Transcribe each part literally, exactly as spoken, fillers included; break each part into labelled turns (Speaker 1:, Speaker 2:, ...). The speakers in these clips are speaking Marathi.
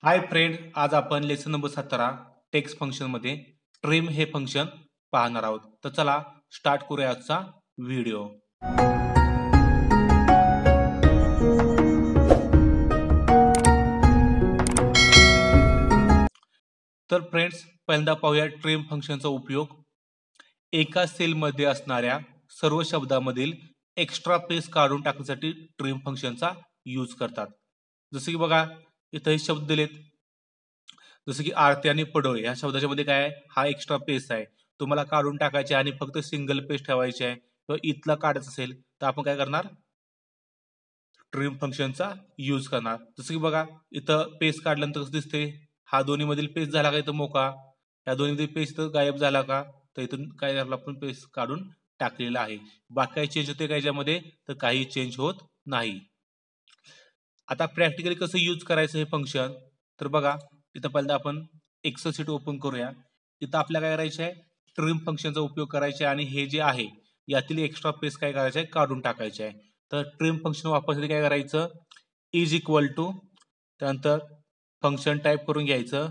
Speaker 1: हाय फ्रेंड, आज आपण लेसन नंबर सतरा टेक्स्ट फंक्शन मध्ये ट्रिम हे फंक्शन पाहणार आहोत. तर चला स्टार्ट करूया आजचा व्हिडिओ. तर फ्रेंड्स, पहिल्यांदा पाहूया ट्रिम फंक्शनचा उपयोग. एका सेल मध्ये असणाऱ्या सर्व शब्दांमधील एक्स्ट्रा स्पेस काढून टाकण्यासाठी ट्रिम फंक्शनचा यूज करतात. जसे की बघा, इथे हे शब्द दिलेत, जसं की आरती आणि पडोळ या शब्दाच्या मध्ये काय आहे, हा एक्स्ट्रा पेस आहे, तुम्हाला काढून टाकायचे आणि फक्त सिंगल पेस ठेवायचे आहे. किंवा इथला काढायचं असेल तर आपण काय करणार, ट्रिम फंक्शनचा यूज करणार. जसं की बघा, इथं पेस काढल्यानंतर कसं दिसते, हा दोन्ही मधील पेस झाला का इथं मोका, या दोन्ही मधील पेस इथं गायब झाला का, तर इथून काय झालं, आपण पेस काढून टाकलेला आहे. बाकी काही चेंज होते का याच्यामध्ये, तर काही चेंज होत नाही. आता प्रॅक्टिकली कसं यूज करायचं हे फंक्शन, तर बघा, इथं पहिल्यांदा आपण एक्सेल शीट ओपन करूया. इथं आपल्याला काय करायचं आहे, ट्रिम फंक्शनचा उपयोग करायचा आहे आणि हे जे आहे यातील एक्स्ट्रा पेस काय करायचं आहे, काढून टाकायचे आहे. तर ट्रिम फंक्शन वापरण्यासाठी काय करायचं, इज इक्वल टू, त्यानंतर फंक्शन टाईप करून घ्यायचं.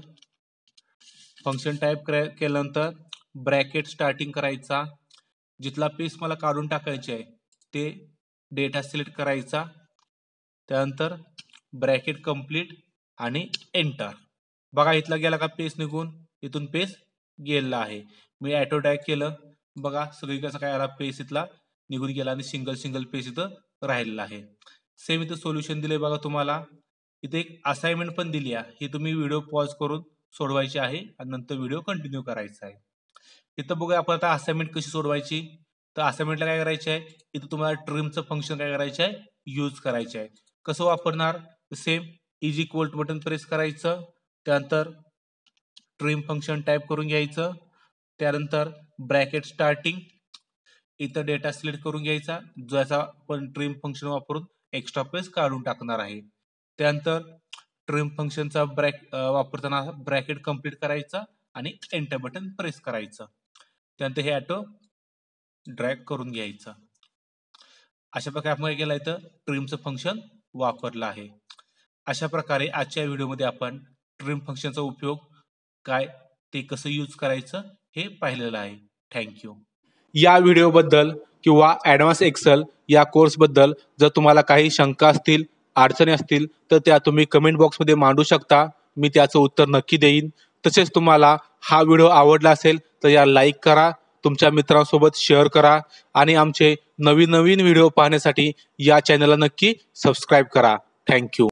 Speaker 1: फंक्शन टाईप केल्यानंतर ब्रॅकेट स्टार्टिंग करायचा, जिथला पेस मला काढून टाकायचे आहे ते डेटा सिलेक्ट करायचा, त्यानंतर ब्रॅकेट कंप्लीट आणि एंटर. बघा, इथला गेला का पेस निघून, इथून पेस गेला आहे. मी ऑटो टॅग केलं, बघा सगळी कसं काय आला, पेस इथला निघून गेला आणि सिंगल सिंगल पेस इथं राहिलेला आहे. सेम इथं सोल्युशन दिले बघा तुम्हाला. इथे एक असाइनमेंट पण दिली आहे, ही तुम्ही व्हिडिओ पॉज करून सोडवायची आहे आणि नंतर व्हिडिओ कंटिन्यू करायचा आहे. इथं बघूया आपण आता असाइनमेंट कशी सोडवायची. तर असाइनमेंटला काय करायचे आहे, इथं तुम्हाला ट्रिमचं फंक्शन काय करायचं आहे, यूज करायचे आहे. कसं वापरणार, same is equal to button press करायचं, त्यानंतर ट्रिम फंक्शन टाईप करून घ्यायचं, त्यानंतर ब्रॅकेट स्टार्टिंग, इथं डेटा सिलेक्ट करून घ्यायचा, ज्याचा आपण ट्रिम फंक्शन वापरून एक्स्ट्रा पेस काढून टाकणार आहे. त्यानंतर ट्रिम फंक्शनचा ब्रॅक वापरताना ब्रॅकेट कंप्लीट करायचा आणि एंटर बटन प्रेस करायचं, त्यानंतर हे ऑटो ड्रॅग करून घ्यायचं. अशा प्रकारे आपण काय केलं, इथं ट्रिमचं फंक्शन वापरलं आहे. अशा प्रकारे आजच्या व्हिडिओमध्ये आपण ट्रिम फंक्शनचा उपयोग काय, ते कसं यूज करायचं हे पाहिलेलं आहे. थँक्यू. या व्हिडिओबद्दल किंवा ॲडव्हान्स एक्सेल या कोर्सबद्दल जर तुम्हाला काही शंका असतील, अडचणी असतील, तर त्या तुम्ही कमेंट बॉक्समध्ये मांडू शकता. मी त्याचं उत्तर नक्की देईन. तसेच तुम्हाला हा व्हिडिओ आवडला असेल तर या लाईक करा, तुमच्या मित्रांसोबत शेअर करा आणि आमचे नवीन नवीन व्हिडिओ पाहण्यासाठी या चॅनलला नक्की सबस्क्राईब करा. थँक्यू.